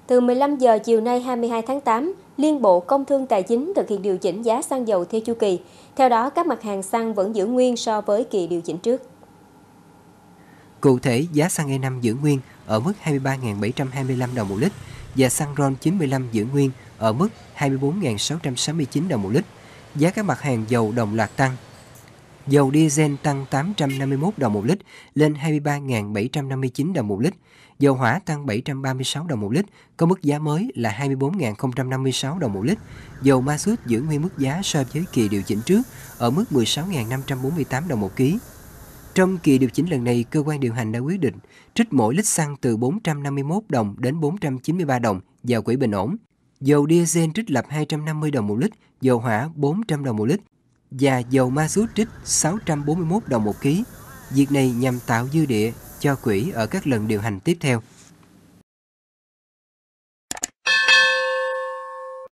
Từ 15 giờ chiều nay 22 tháng 8, Liên Bộ Công Thương Tài chính thực hiện điều chỉnh giá xăng dầu theo chu kỳ. Theo đó, các mặt hàng xăng vẫn giữ nguyên so với kỳ điều chỉnh trước. Cụ thể, giá xăng E5 giữ nguyên ở mức 23.725 đồng một lít và xăng RON 95 giữ nguyên ở mức 24.669 đồng một lít. Giá các mặt hàng dầu đồng loạt tăng. Dầu diesel tăng 851 đồng một lít lên 23.759 đồng một lít. Dầu hỏa tăng 736 đồng một lít, có mức giá mới là 24.056 đồng một lít. Dầu ma xút giữ nguyên mức giá so với kỳ điều chỉnh trước ở mức 16.548 đồng một ký. Trong kỳ điều chỉnh lần này, cơ quan điều hành đã quyết định trích mỗi lít xăng từ 451 đồng đến 493 đồng vào quỹ bình ổn. Dầu diesel trích lập 250 đồng một lít, dầu hỏa 400 đồng một lít và dầu ma xút trích 641 đồng một ký. Việc này nhằm tạo dư địa cho quỹ ở các lần điều hành tiếp theo.